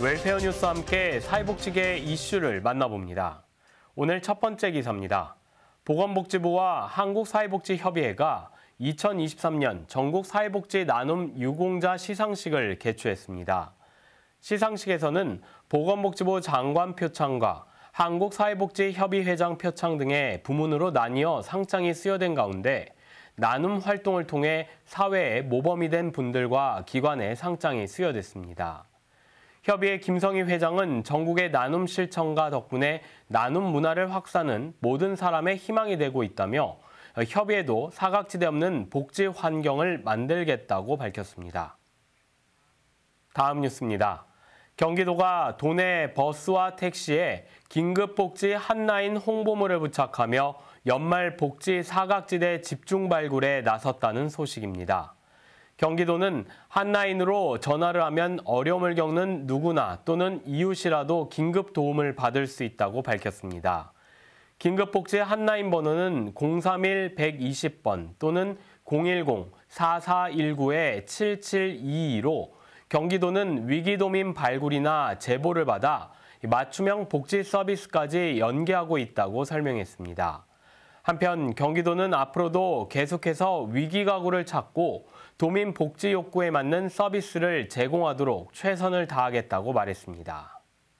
웰페어 뉴스와 함께 사회복지계 이슈를 만나봅니다. 오늘 첫 번째 기사입니다. 보건복지부와 한국사회복지협의회가 2023년 전국 사회복지 나눔 유공자 시상식을 개최했습니다. 시상식에서는 보건복지부 장관 표창과 한국사회복지협의회장 표창 등의 부문으로 나뉘어 상장이 수여된 가운데 나눔 활동을 통해 사회에 모범이 된 분들과 기관의 상장이 수여됐습니다. 협의회 김성희 회장은 전국의 나눔 실천가 덕분에 나눔 문화를 확산하는 모든 사람의 희망이 되고 있다며 협의회도 사각지대 없는 복지 환경을 만들겠다고 밝혔습니다. 다음 뉴스입니다. 경기도가 도내 버스와 택시에 긴급복지 핫라인 홍보물을 부착하며 연말 복지 사각지대 집중 발굴에 나섰다는 소식입니다. 경기도는 핫라인으로 전화를 하면 어려움을 겪는 누구나 또는 이웃이라도 긴급 도움을 받을 수 있다고 밝혔습니다. 긴급복지 핫라인 번호는 031-120번 또는 010-4419-7722로 경기도는 위기도민 발굴이나 제보를 받아 맞춤형 복지 서비스까지 연계하고 있다고 설명했습니다. 한편 경기도는 앞으로도 계속해서 위기가구를 찾고 도민 복지 욕구에 맞는 서비스를 제공하도록 최선을 다하겠다고 말했습니다.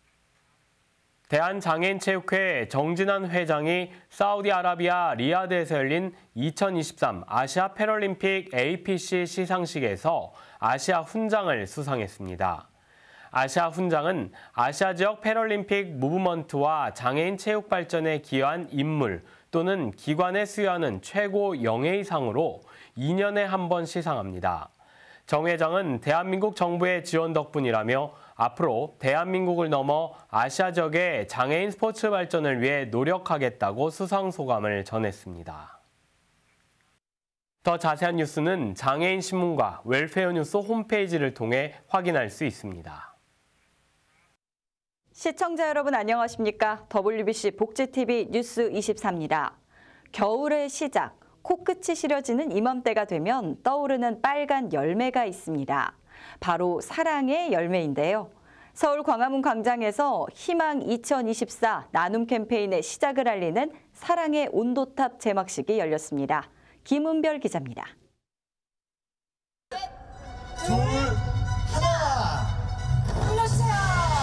대한장애인체육회 정진환 회장이 사우디아라비아 리야드에서 열린 2023 아시아 패럴림픽 APC 시상식에서 아시아 훈장을 수상했습니다. 아시아 훈장은 아시아 지역 패럴림픽 무브먼트와 장애인 체육 발전에 기여한 인물 또는 기관에 수여하는 최고 영예의상으로 2년에 한 번 시상합니다. 정 회장은 대한민국 정부의 지원 덕분이라며 앞으로 대한민국을 넘어 아시아 지역의 장애인 스포츠 발전을 위해 노력하겠다고 수상 소감을 전했습니다. 더 자세한 뉴스는 장애인 신문과 웰페어 뉴스 홈페이지를 통해 확인할 수 있습니다. 시청자 여러분 안녕하십니까? WBC 복지TV 뉴스 24입니다. 겨울의 시작, 코끝이 시려지는 이맘때가 되면 떠오르는 빨간 열매가 있습니다. 바로 사랑의 열매인데요. 서울 광화문 광장에서 희망 2024 나눔 캠페인의 시작을 알리는 사랑의 온도탑 제막식이 열렸습니다. 김은별 기자입니다. 둘, 하나! 불러주세요!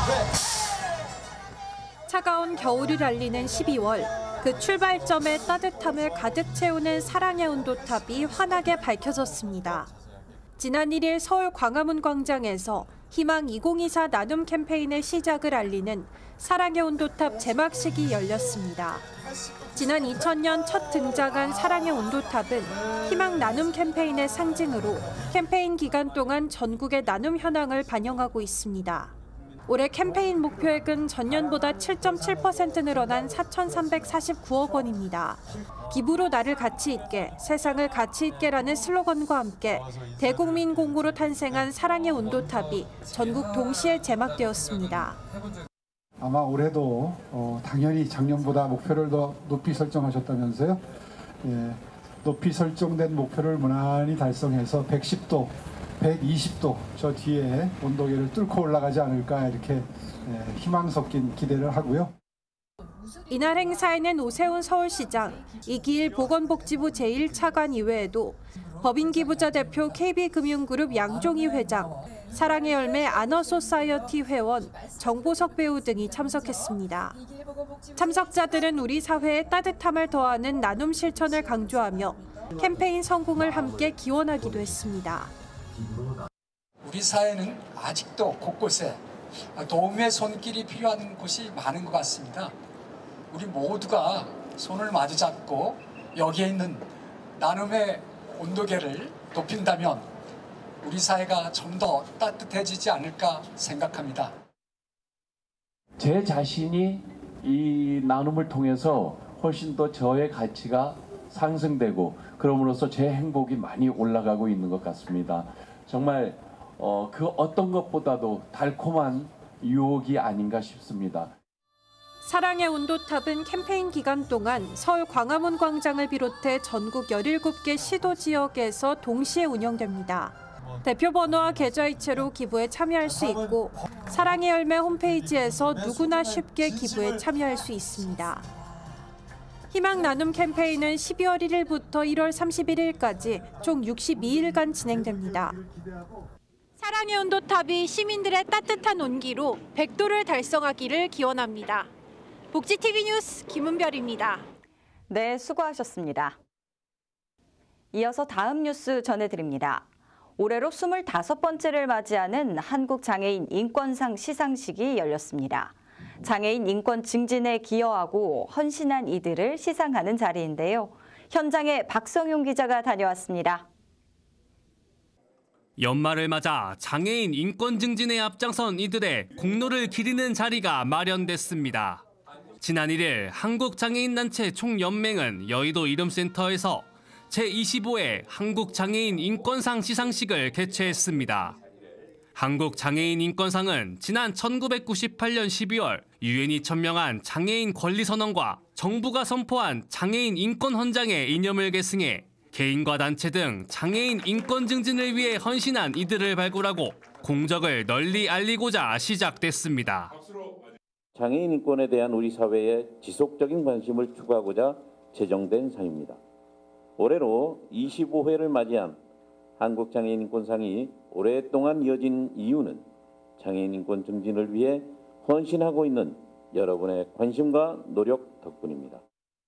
차가운 겨울을 알리는 12월, 그 출발점의 따뜻함을 가득 채우는 사랑의 온도탑이 환하게 밝혀졌습니다. 지난 1일 서울 광화문 광장에서 희망 2024 나눔 캠페인의 시작을 알리는 사랑의 온도탑 제막식이 열렸습니다. 지난 2000년 첫 등장한 사랑의 온도탑은 희망 나눔 캠페인의 상징으로 캠페인 기간 동안 전국의 나눔 현황을 반영하고 있습니다. 올해 캠페인 목표액은 전년보다 7.7% 늘어난 4,349억 원입니다. 기부로 나를 가치 있게, 세상을 가치 있게라는 슬로건과 함께 대국민 공고로 탄생한 사랑의 온도탑이 전국 동시에 제막되었습니다. 아마 올해도 당연히 작년보다 목표를 더 높이 설정하셨다면서요. 예, 높이 설정된 목표를 무난히 달성해서 110도, 120도 저 뒤에 온도계를 뚫고 올라가지 않을까 이렇게 희망 섞인 기대를 하고요. 이날 행사에는 오세훈 서울시장, 이기일 보건복지부 제1차관 이외에도 법인기부자 대표 KB금융그룹 양종희 회장, 사랑의 열매 아너소사이어티 회원, 정보석 배우 등이 참석했습니다. 참석자들은 우리 사회에 따뜻함을 더하는 나눔 실천을 강조하며 캠페인 성공을 함께 기원하기도 했습니다. 우리 사회는 아직도 곳곳에 도움의 손길이 필요한 곳이 많은 것 같습니다. 우리 모두가 손을 마주 잡고 여기에 있는 나눔의 온도계를 높인다면 우리 사회가 좀 더 따뜻해지지 않을까 생각합니다. 제 자신이 이 나눔을 통해서 훨씬 더 저의 가치가 상승되고 그럼으로써 제 행복이 많이 올라가고 있는 것 같습니다. 정말 그 어떤 것보다도 달콤한 유혹이 아닌가 싶습니다. 사랑의 온도탑은 캠페인 기간 동안 서울 광화문 광장을 비롯해 전국 17개 시도 지역에서 동시에 운영됩니다. 대표 번호와 계좌이체로 기부에 참여할 수 있고 사랑의 열매 홈페이지에서 누구나 쉽게 기부에 참여할 수 있습니다. 희망 나눔 캠페인은 12월 1일부터 1월 31일까지 총 62일간 진행됩니다. 사랑의 온도탑이 시민들의 따뜻한 온기로 100도를 달성하기를 기원합니다. 복지TV 뉴스 김은별입니다. 네, 수고하셨습니다. 이어서 다음 뉴스 전해드립니다. 올해로 25번째를 맞이하는 한국장애인 인권상 시상식이 열렸습니다. 장애인 인권 증진에 기여하고 헌신한 이들을 시상하는 자리인데요. 현장에 박성용 기자가 다녀왔습니다. 연말을 맞아 장애인 인권 증진에 앞장선 이들의 공로를 기리는 자리가 마련됐습니다. 지난 1일 한국장애인단체 총연맹은 여의도 이름센터에서 제25회 한국장애인 인권상 시상식을 개최했습니다. 한국장애인 인권상은 지난 1998년 12월 유엔이 천명한 장애인 권리선언과 정부가 선포한 장애인 인권 헌장에 이념을 계승해 개인과 단체 등 장애인 인권 증진을 위해 헌신한 이들을 발굴하고 공적을 널리 알리고자 시작됐습니다. 장애인 인권에 대한 우리 사회의 지속적인 관심을 추구하고자 제정된 상입니다. 올해로 25회를 맞이한 한국장애인 인권상이 오랫동안 이어진 이유는 장애인 인권 증진을 위해 헌신하고 있는 여러분의 관심과 노력 덕분입니다.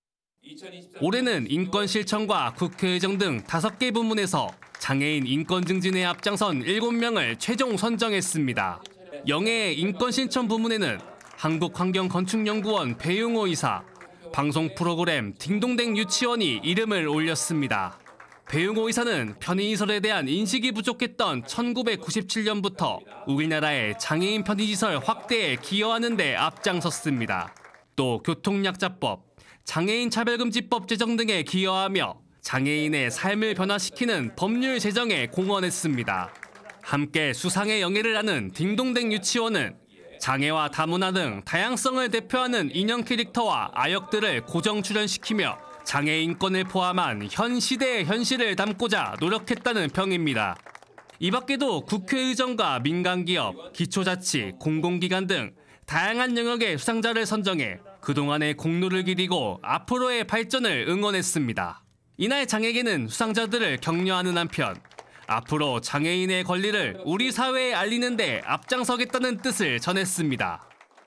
올해는 인권 실천과 국회의정 등 5개 부문에서 장애인 인권 증진에 앞장선 7명을 최종 선정했습니다. 영예의 인권 실천 부문에는 한국환경건축연구원 배용호 이사, 방송 프로그램 딩동댕 유치원이 이름을 올렸습니다. 배용호 이사는 편의시설에 대한 인식이 부족했던 1997년부터 우리나라의 장애인 편의시설 확대에 기여하는 데 앞장섰습니다. 또 교통약자법, 장애인 차별금지법 제정 등에 기여하며 장애인의 삶을 변화시키는 법률 제정에 공헌했습니다. 함께 수상의 영예를 아는 딩동댕 유치원은 장애와 다문화 등 다양성을 대표하는 인형 캐릭터와 아역들을 고정 출연시키며 장애인권을 포함한 현 시대의 현실을 담고자 노력했다는 평입니다. 이 밖에도 국회의정과 민간기업, 기초자치, 공공기관 등 다양한 영역의 수상자를 선정해 그동안의 공로를 기리고 앞으로의 발전을 응원했습니다. 이날 장애계는 수상자들을 격려하는 한편 앞으로 장애인의 권리를 우리 사회에 알리는 데 앞장서겠다는 뜻을 전했습니다.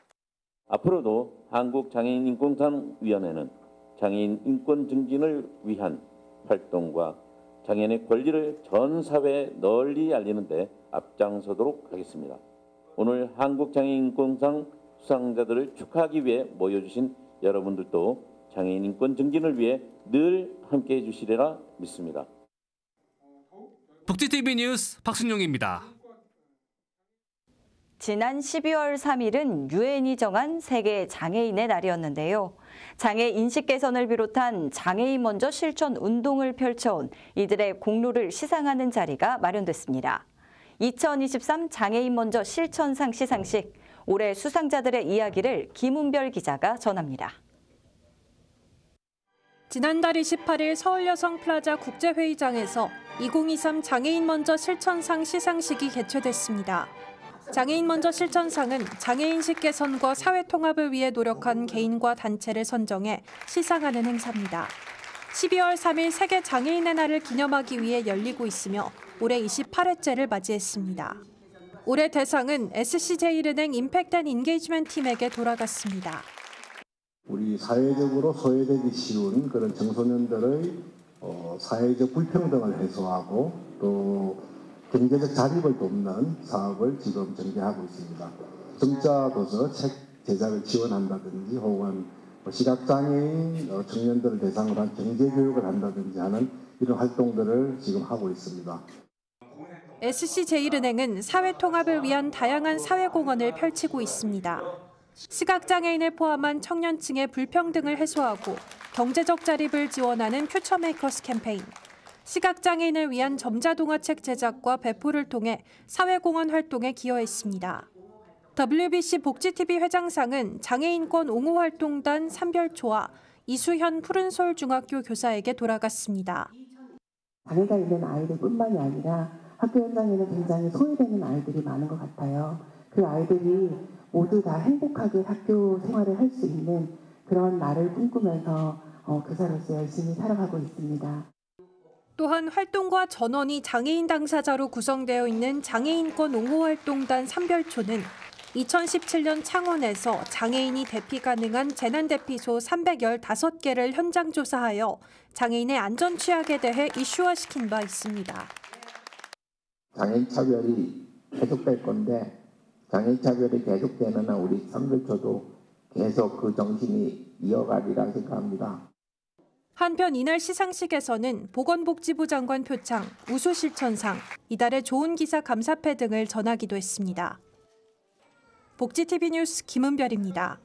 앞으로도 한국장애인인권상위원회는 장애인 인권 증진을 위한 활동과 장애인의 권리를 전 사회에 널리 알리는 데 앞장서도록 하겠습니다. 오늘 한국장애인인권상 수상자들을 축하하기 위해 모여주신 여러분들도 장애인 인권 증진을 위해 늘 함께해 주시리라 믿습니다. 복지TV 뉴스 박순용입니다. 지난 12월 3일은 유엔이 정한 세계 장애인의 날이었는데요. 장애 인식 개선을 비롯한 장애인 먼저 실천 운동을 펼쳐온 이들의 공로를 시상하는 자리가 마련됐습니다. 2023 장애인 먼저 실천상 시상식, 올해 수상자들의 이야기를 김은별 기자가 전합니다. 지난달 28일 서울여성플라자 국제회의장에서 2023 장애인 먼저 실천상 시상식이 개최됐습니다. 장애인 먼저 실천상은 장애인식 개선과 사회통합을 위해 노력한 개인과 단체를 선정해 시상하는 행사입니다. 12월 3일 세계 장애인의 날을 기념하기 위해 열리고 있으며 올해 28회째를 맞이했습니다. 올해 대상은 SC제일은행 임팩트 앤 인게이지먼트 팀에게 돌아갔습니다. 우리 사회적으로 소외되기 쉬운 그런 청소년들의 사회적 불평등을 해소하고 또 경제적 자립을 돕는 사업을 지금 전개하고 있습니다. 점자 도서 책 제작을 지원한다든지 혹은 시각장애인 청년들을 대상으로 한 경제교육을 한다든지 하는 이런 활동들을 지금 하고 있습니다. SC제일은행은 사회통합을 위한 다양한 사회공헌을 펼치고 있습니다. 시각장애인을 포함한 청년층의 불평등을 해소하고 경제적 자립을 지원하는 퓨처메이커스 캠페인, 시각장애인을 위한 점자동화책 제작과 배포를 통해 사회공헌 활동에 기여했습니다. WBC 복지TV 회장상은 장애인권 옹호활동단 삼별초와 이수현 푸른솔 중학교 교사에게 돌아갔습니다. 장애가 있는 아이들뿐만이 아니라 학교 현장에는 굉장히 소외되는 아이들이 많은 것 같아요. 그 아이들이 모두 다 행복하게 학교 생활을 할 수 있는 그런 날을 꿈꾸면서 교사로서 열심히 살아가고 있습니다. 또한 활동과 전원이 장애인 당사자로 구성되어 있는 장애인권 옹호활동단 삼별초는 2017년 창원에서 장애인이 대피 가능한 재난대피소 315개를 현장 조사하여 장애인의 안전 취약에 대해 이슈화시킨 바 있습니다. 장애인 차별이 계속될 건데 장애인 차별이 계속되는 한 우리 삼별초도 계속 그 정신이 이어가리라 생각합니다. 한편 이날 시상식에서는 보건복지부 장관 표창, 우수실천상, 이달의 좋은 기사 감사패 등을 전하기도 했습니다. 복지TV 뉴스 김은별입니다.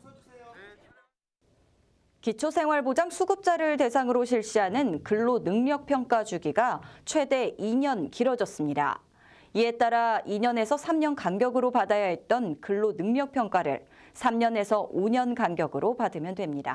기초생활보장 수급자를 대상으로 실시하는 근로능력평가 주기가 최대 2년 길어졌습니다. 이에 따라 2년에서 3년 간격으로 받아야 했던 근로능력평가를 3년에서 5년 간격으로 받으면 됩니다.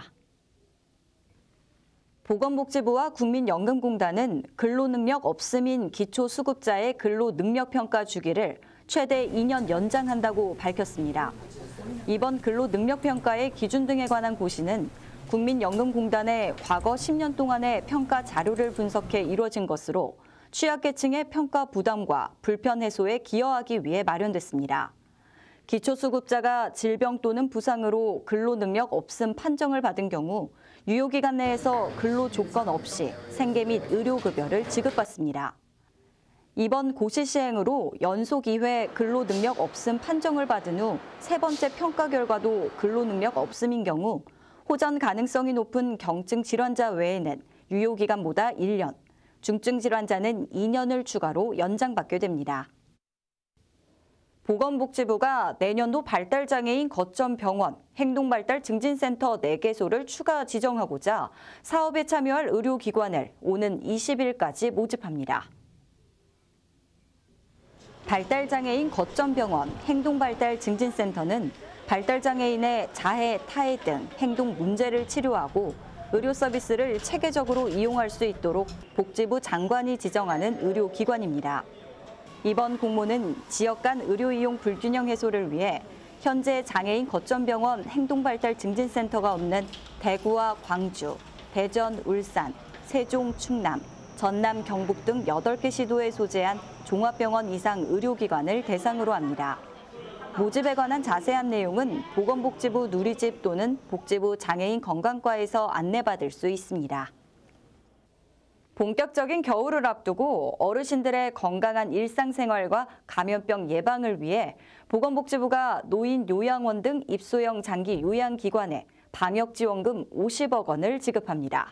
보건복지부와 국민연금공단은 근로능력 없음인 기초수급자의 근로능력평가 주기를 최대 2년 연장한다고 밝혔습니다. 이번 근로능력평가의 기준 등에 관한 고시는 국민연금공단의 과거 10년 동안의 평가 자료를 분석해 이루어진 것으로 취약계층의 평가 부담과 불편 해소에 기여하기 위해 마련됐습니다. 기초수급자가 질병 또는 부상으로 근로능력 없음 판정을 받은 경우 유효기간 내에서 근로 조건 없이 생계 및 의료급여를 지급받습니다. 이번 고시 시행으로 연속 2회 근로능력 없음 판정을 받은 후 세 번째 평가 결과도 근로능력 없음인 경우 호전 가능성이 높은 경증 질환자 외에는 유효기간보다 1년, 중증 질환자는 2년을 추가로 연장받게 됩니다. 보건복지부가 내년도 발달장애인 거점 병원, 행동발달 증진센터 4개소를 추가 지정하고자 사업에 참여할 의료기관을 오는 20일까지 모집합니다. 발달장애인 거점 병원, 행동발달 증진센터는 발달장애인의 자해, 타해 등 행동 문제를 치료하고 의료 서비스를 체계적으로 이용할 수 있도록 복지부 장관이 지정하는 의료기관입니다. 이번 공모는 지역 간 의료 이용 불균형 해소를 위해 현재 장애인 거점병원 행동발달 증진센터가 없는 대구와 광주, 대전, 울산, 세종, 충남, 전남, 경북 등 8개 시도에 소재한 종합병원 이상 의료기관을 대상으로 합니다. 모집에 관한 자세한 내용은 보건복지부 누리집 또는 복지부 장애인 건강과에서 안내받을 수 있습니다. 본격적인 겨울을 앞두고 어르신들의 건강한 일상생활과 감염병 예방을 위해 보건복지부가 노인 요양원 등 입소형 장기 요양기관에 방역지원금 50억 원을 지급합니다.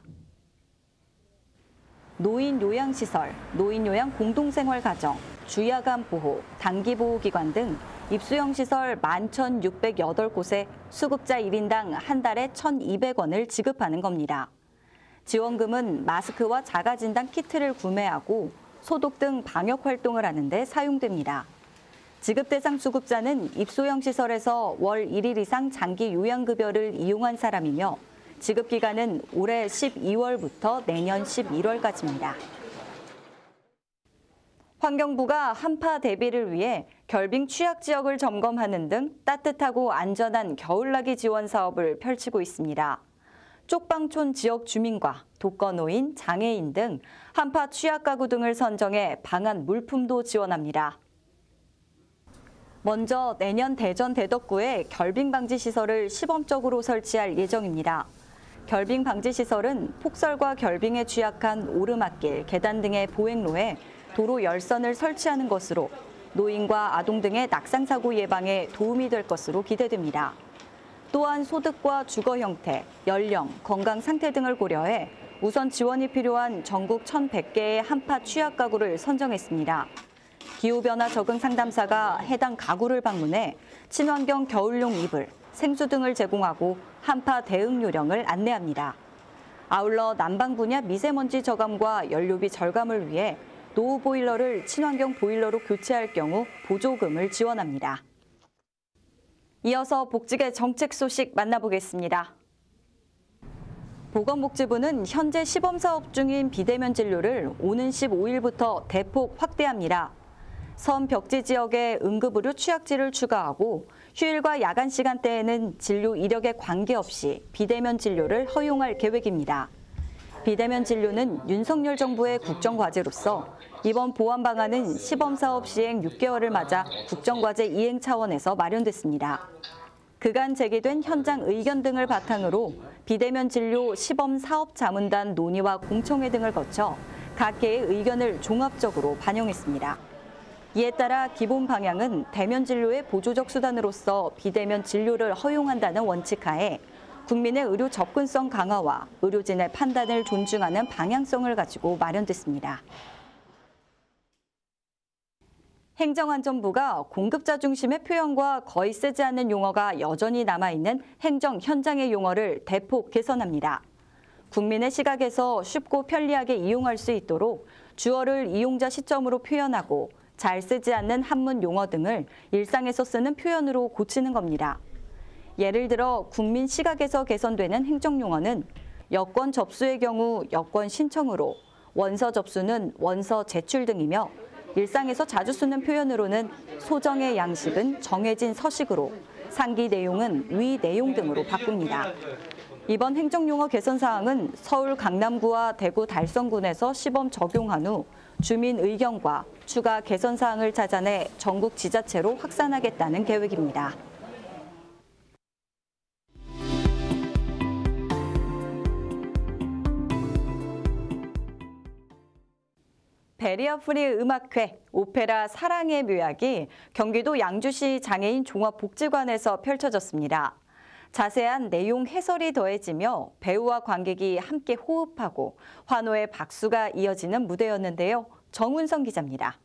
노인 요양시설, 노인 요양 공동생활가정, 주야간 보호, 단기보호기관 등 입소형 시설 11,608곳에 수급자 1인당 한 달에 1,200원을 지급하는 겁니다. 지원금은 마스크와 자가진단 키트를 구매하고 소독 등 방역 활동을 하는 데 사용됩니다. 지급 대상 수급자는 입소형 시설에서 월 1일 이상 장기 요양급여를 이용한 사람이며 지급 기간은 올해 12월부터 내년 11월까지입니다. 환경부가 한파 대비를 위해 결빙 취약 지역을 점검하는 등 따뜻하고 안전한 겨울나기 지원 사업을 펼치고 있습니다. 쪽방촌 지역 주민과 독거노인, 장애인 등 한파 취약 가구 등을 선정해 방한 물품도 지원합니다. 먼저 내년 대전 대덕구에 결빙 방지 시설을 시범적으로 설치할 예정입니다. 결빙 방지 시설은 폭설과 결빙에 취약한 오르막길, 계단 등의 보행로에 도로 열선을 설치하는 것으로 노인과 아동 등의 낙상 사고 예방에 도움이 될 것으로 기대됩니다. 또한 소득과 주거 형태, 연령, 건강 상태 등을 고려해 우선 지원이 필요한 전국 1,100개의 한파 취약 가구를 선정했습니다. 기후변화 적응 상담사가 해당 가구를 방문해 친환경 겨울용 이불, 생수 등을 제공하고 한파 대응 요령을 안내합니다. 아울러 난방 분야 미세먼지 저감과 연료비 절감을 위해 노후 보일러를 친환경 보일러로 교체할 경우 보조금을 지원합니다. 이어서 복지계 정책 소식 만나보겠습니다. 보건복지부는 현재 시범사업 중인 비대면 진료를 오는 15일부터 대폭 확대합니다. 섬 벽지 지역에 응급의료 취약지를 추가하고 휴일과 야간 시간대에는 진료 이력에 관계없이 비대면 진료를 허용할 계획입니다. 비대면 진료는 윤석열 정부의 국정과제로서 이번 보완 방안은 시범사업 시행 6개월을 맞아 국정과제 이행 차원에서 마련됐습니다. 그간 제기된 현장 의견 등을 바탕으로 비대면 진료 시범사업 자문단 논의와 공청회 등을 거쳐 각계의 의견을 종합적으로 반영했습니다. 이에 따라 기본 방향은 대면 진료의 보조적 수단으로서 비대면 진료를 허용한다는 원칙하에 국민의 의료 접근성 강화와 의료진의 판단을 존중하는 방향성을 가지고 마련됐습니다. 행정안전부가 공급자 중심의 표현과 거의 쓰지 않는 용어가 여전히 남아있는 행정 현장의 용어를 대폭 개선합니다. 국민의 시각에서 쉽고 편리하게 이용할 수 있도록 주어를 이용자 시점으로 표현하고 잘 쓰지 않는 한문 용어 등을 일상에서 쓰는 표현으로 고치는 겁니다. 예를 들어 국민 시각에서 개선되는 행정용어는 여권 접수의 경우 여권 신청으로, 원서 접수는 원서 제출 등이며 일상에서 자주 쓰는 표현으로는 소정의 양식은 정해진 서식으로, 상기 내용은 위 내용 등으로 바꿉니다. 이번 행정용어 개선 사항은 서울 강남구와 대구 달성군에서 시범 적용한 후 주민 의견과 추가 개선 사항을 찾아내 전국 지자체로 확산하겠다는 계획입니다. 베리어 프리 음악회 오페라 사랑의 묘약이 경기도 양주시 장애인 종합복지관에서 펼쳐졌습니다. 자세한 내용 해설이 더해지며 배우와 관객이 함께 호흡하고 환호의 박수가 이어지는 무대였는데요. 정운성 기자입니다.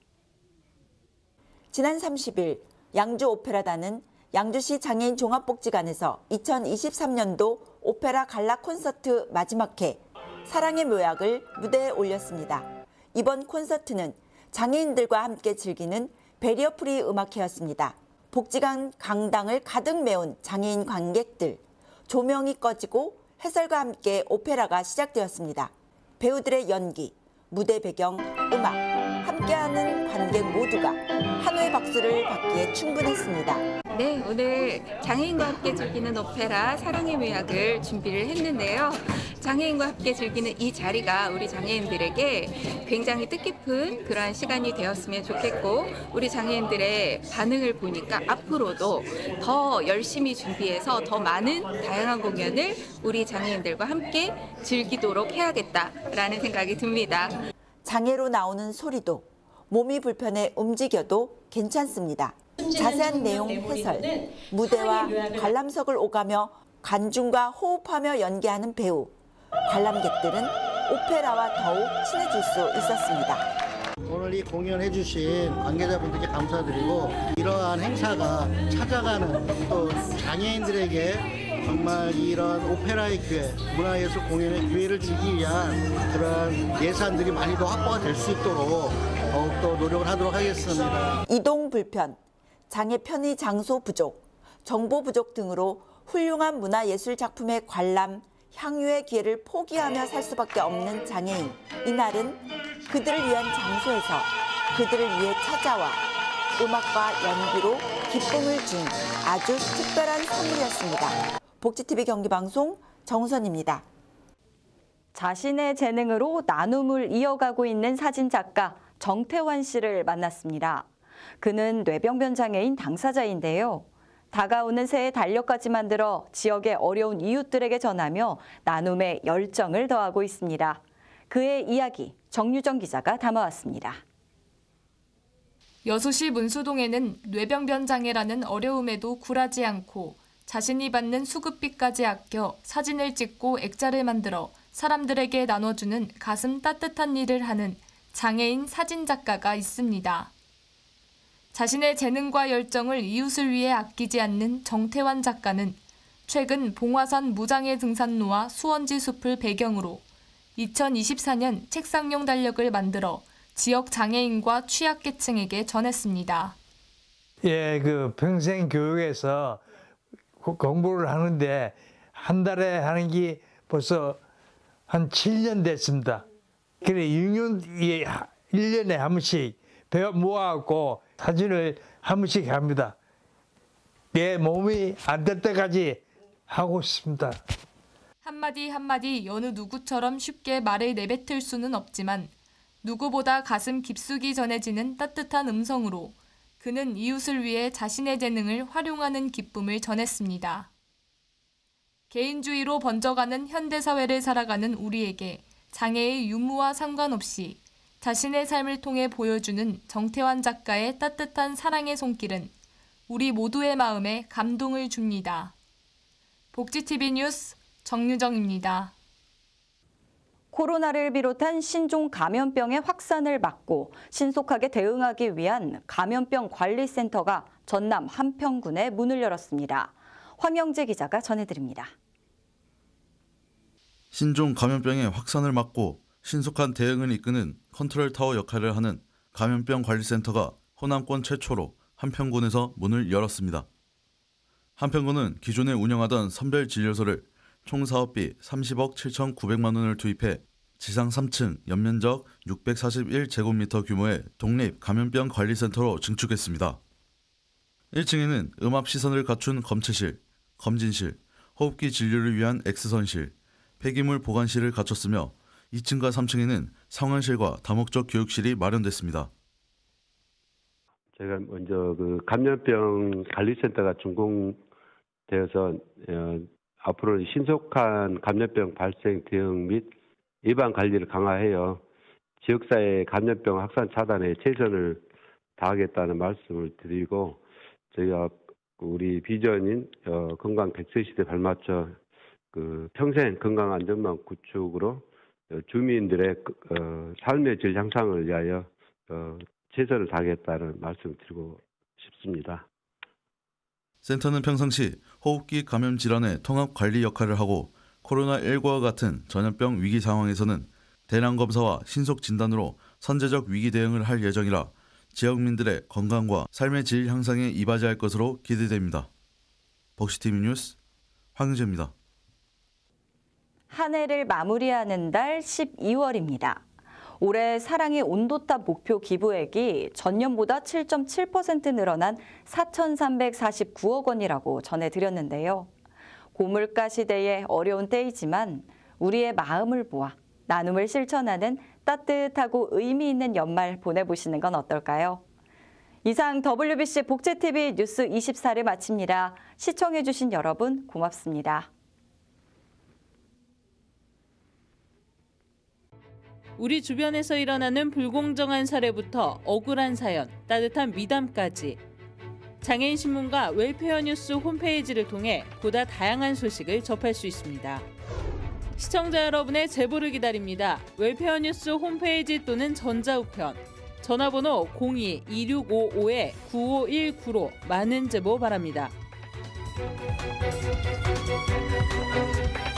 지난 30일 양주 오페라단은 양주시 장애인 종합복지관에서 2023년도 오페라 갈라 콘서트 마지막 회 사랑의 묘약을 무대에 올렸습니다. 이번 콘서트는 장애인들과 함께 즐기는 베리어 프리 음악회였습니다. 복지관 강당을 가득 메운 장애인 관객들, 조명이 꺼지고 해설과 함께 오페라가 시작되었습니다. 배우들의 연기, 무대 배경, 음악, 함께하는 관객 모두가 환호의 박수를 받기에 충분했습니다. 네, 오늘 장애인과 함께 즐기는 오페라 사랑의 묘약을 준비를 했는데요. 장애인과 함께 즐기는 이 자리가 우리 장애인들에게 굉장히 뜻깊은 그러한 시간이 되었으면 좋겠고, 우리 장애인들의 반응을 보니까 앞으로도 더 열심히 준비해서 더 많은 다양한 공연을 우리 장애인들과 함께 즐기도록 해야겠다라는 생각이 듭니다. 장애로 나오는 소리도 몸이 불편해 움직여도 괜찮습니다. 자세한 내용 해설, 무대와 관람석을 오가며 관중과 호흡하며 연기하는 배우, 관람객들은 오페라와 더욱 친해질 수 있었습니다. 오늘 이 공연해 주신 관계자분들께 감사드리고, 이러한 행사가 찾아가는 또 장애인들에게 정말 이런 오페라의 기회, 문화예술 공연의 기회를 주기 위한 그런 예산들이 많이 더 확보가 될 수 있도록 더욱더 노력을 하도록 하겠습니다. 이동 불편, 장애 편의 장소 부족, 정보 부족 등으로 훌륭한 문화예술 작품의 관람, 향유의 기회를 포기하며 살 수밖에 없는 장애인. 이날은 그들을 위한 장소에서 그들을 위해 찾아와 음악과 연기로 기쁨을 준 아주 특별한 선물이었습니다. 복지TV 경기방송 정선입니다. 자신의 재능으로 나눔을 이어가고 있는 사진작가 정태환 씨를 만났습니다. 그는 뇌병변 장애인 당사자인데요. 다가오는 새해 달력까지 만들어 지역의 어려운 이웃들에게 전하며 나눔의 열정을 더하고 있습니다. 그의 이야기 정유정 기자가 담아왔습니다. 여수시 문수동에는 뇌병변 장애라는 어려움에도 굴하지 않고 자신이 받는 수급비까지 아껴 사진을 찍고 액자를 만들어 사람들에게 나눠주는 가슴 따뜻한 일을 하는 장애인 사진작가가 있습니다. 자신의 재능과 열정을 이웃을 위해 아끼지 않는 정태환 작가는 최근 봉화산 무장애 등산로와 수원지 숲을 배경으로 2024년 책상용 달력을 만들어 지역 장애인과 취약계층에게 전했습니다. 예, 평생 교육에서 공부를 하는데 한 달에 하는 게 벌써 한 7년 됐습니다. 그래 1년에 한 번씩 모아갖고 사진을 한 번씩 합니다. 내 몸이 안 될 때까지 하고 있습니다. 한마디 한마디 여느 누구처럼 쉽게 말을 내뱉을 수는 없지만 누구보다 가슴 깊숙이 전해지는 따뜻한 음성으로 그는 이웃을 위해 자신의 재능을 활용하는 기쁨을 전했습니다. 개인주의로 번져가는 현대사회를 살아가는 우리에게 장애의 유무와 상관없이 자신의 삶을 통해 보여주는 정태환 작가의 따뜻한 사랑의 손길은 우리 모두의 마음에 감동을 줍니다. 복지TV 뉴스 정유정입니다. 코로나를 비롯한 신종 감염병의 확산을 막고 신속하게 대응하기 위한 감염병 관리센터가 전남 한평군에 문을 열었습니다. 황영재 기자가 전해드립니다. 신종 감염병의 확산을 막고 신속한 대응을 이끄는 컨트롤타워 역할을 하는 감염병 관리센터가 호남권 최초로 한평군에서 문을 열었습니다. 한평군은 기존에 운영하던 선별진료소를 총 사업비 30억 7,900만 원을 투입해 지상 3층 연면적 641제곱미터 규모의 독립 감염병 관리센터로 증축했습니다. 1층에는 음압시선을 갖춘 검체실, 검진실, 호흡기 진료를 위한 X선실, 폐기물 보관실을 갖췄으며 2층과 3층에는 상황실과 다목적 교육실이 마련됐습니다. 제가 먼저 감염병 관리센터가 준공되어서 앞으로 신속한 감염병 발생 대응 및 예방 관리를 강화하여 지역사회 감염병 확산 차단에 최선을 다하겠다는 말씀을 드리고 저희가 우리 비전인 건강 100세 시대 발맞춰 평생 건강 안전망 구축으로 주민들의 삶의 질 향상을 위하여 최선을 다하겠다는 말씀을 드리고 싶습니다. 센터는 평상시 호흡기 감염 질환의 통합 관리 역할을 하고 코로나19와 같은 전염병 위기 상황에서는 대량 검사와 신속 진단으로 선제적 위기 대응을 할 예정이라 지역민들의 건강과 삶의 질 향상에 이바지할 것으로 기대됩니다. 복지TV 뉴스 황영재입니다. 한 해를 마무리하는 달 12월입니다. 올해 사랑의 온도탑 목표 기부액이 전년보다 7.7% 늘어난 4,349억 원이라고 전해드렸는데요. 고물가 시대의 어려운 때이지만 우리의 마음을 모아 나눔을 실천하는 따뜻하고 의미 있는 연말 보내보시는 건 어떨까요? 이상 WBC 복지TV 뉴스 24를 마칩니다. 시청해주신 여러분 고맙습니다. 우리 주변에서 일어나는 불공정한 사례부터 억울한 사연, 따뜻한 미담까지 장애인 신문과 웰페어 뉴스 홈페이지를 통해 보다 다양한 소식을 접할 수 있습니다. 시청자 여러분의 제보를 기다립니다. 웰페어 뉴스 홈페이지 또는 전자우편, 전화번호 02-2655-9519로 많은 제보 바랍니다.